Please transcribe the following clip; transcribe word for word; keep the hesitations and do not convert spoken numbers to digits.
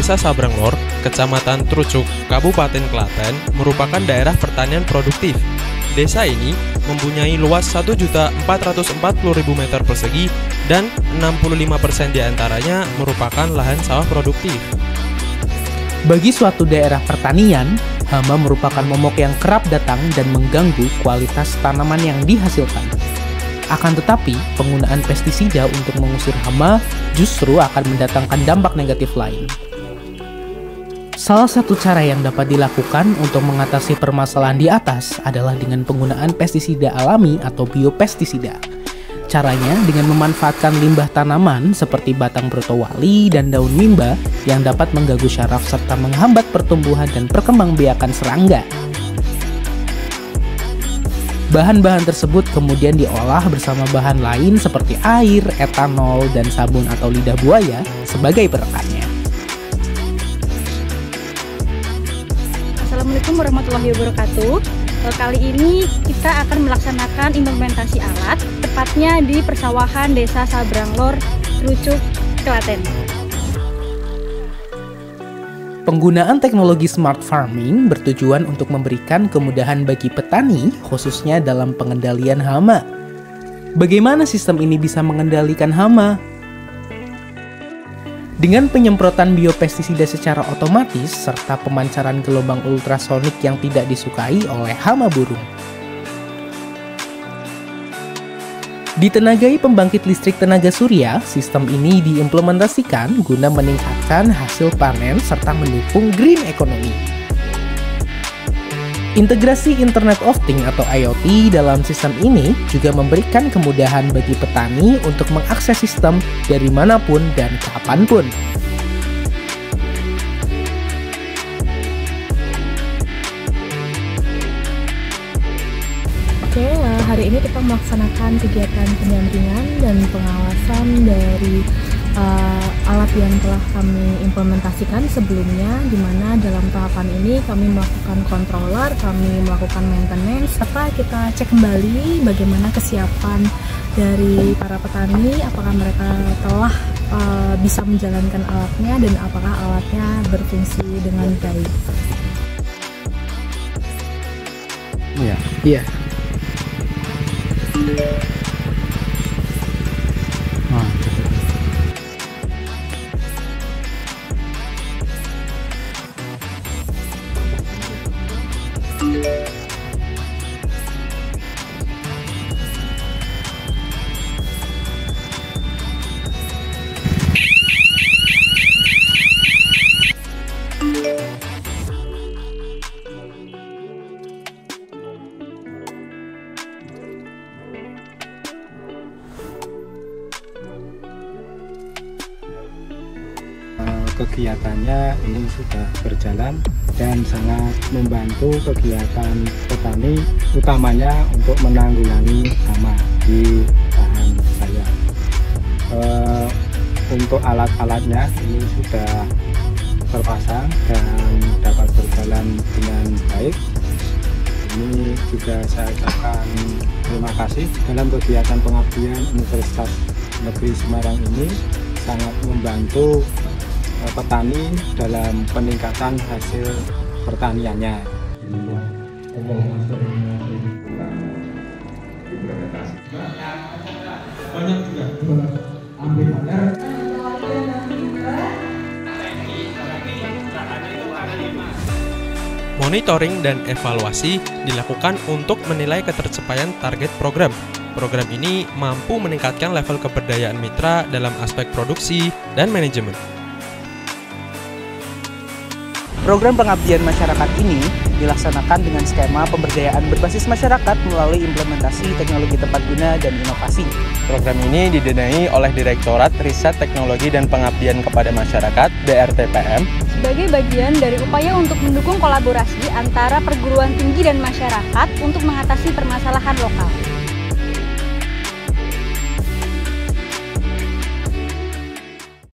Desa Sabranglor, Kecamatan Trucuk, Kabupaten Klaten, merupakan daerah pertanian produktif. Desa ini mempunyai luas satu juta empat ratus empat puluh ribu meter persegi dan enam puluh lima persen diantaranya merupakan lahan sawah produktif. Bagi suatu daerah pertanian, hama merupakan momok yang kerap datang dan mengganggu kualitas tanaman yang dihasilkan. Akan tetapi, penggunaan pestisida untuk mengusir hama justru akan mendatangkan dampak negatif lain. Salah satu cara yang dapat dilakukan untuk mengatasi permasalahan di atas adalah dengan penggunaan pestisida alami atau biopestisida. Caranya dengan memanfaatkan limbah tanaman seperti batang brotowali dan daun mimba yang dapat mengganggu syaraf serta menghambat pertumbuhan dan perkembangbiakan serangga. Bahan-bahan tersebut kemudian diolah bersama bahan lain seperti air, etanol, dan sabun atau lidah buaya sebagai perekannya. Assalamualaikum warahmatullahi wabarakatuh. Kali ini kita akan melaksanakan implementasi alat, tepatnya di persawahan Desa Sabranglor, Trucuk, Klaten. Penggunaan teknologi smart farming bertujuan untuk memberikan kemudahan bagi petani, khususnya dalam pengendalian hama. Bagaimana sistem ini bisa mengendalikan hama? Dengan penyemprotan biopestisida secara otomatis serta pemancaran gelombang ultrasonik yang tidak disukai oleh hama burung. Ditenagai pembangkit listrik tenaga surya, sistem ini diimplementasikan guna meningkatkan hasil panen serta mendukung green economy. Integrasi Internet of Things atau I O T dalam sistem ini juga memberikan kemudahan bagi petani untuk mengakses sistem dari manapun dan kapanpun. Oke, hari ini kita melaksanakan kegiatan pendampingan dan pengawasan dari uh, alat yang telah kami implementasikan sebelumnya, di mana dalam tahapan ini kami melakukan controller, kami melakukan maintenance, serta kita cek kembali bagaimana kesiapan dari para petani, apakah mereka telah uh, bisa menjalankan alatnya dan apakah alatnya berfungsi dengan baik. Iya. Iya. Nah, kegiatannya ini sudah berjalan dan sangat membantu kegiatan petani, utamanya untuk menanggulangi hama di lahan saya. E, untuk alat-alatnya ini sudah terpasang dan dapat berjalan dengan baik. Ini juga saya ucapkan terima kasih dalam kegiatan pengabdian Universitas Negeri Semarang ini sangat membantu petani dalam peningkatan hasil pertaniannya. Monitoring dan evaluasi dilakukan untuk menilai ketercapaian target program. Program ini mampu meningkatkan level keberdayaan mitra dalam aspek produksi dan manajemen. program pengabdian masyarakat ini dilaksanakan dengan skema pemberdayaan berbasis masyarakat melalui implementasi teknologi tepat guna dan inovasi. Program ini didanai oleh Direktorat Riset Teknologi dan Pengabdian kepada Masyarakat D R T P M sebagai bagian dari upaya untuk mendukung kolaborasi antara perguruan tinggi dan masyarakat untuk mengatasi permasalahan lokal.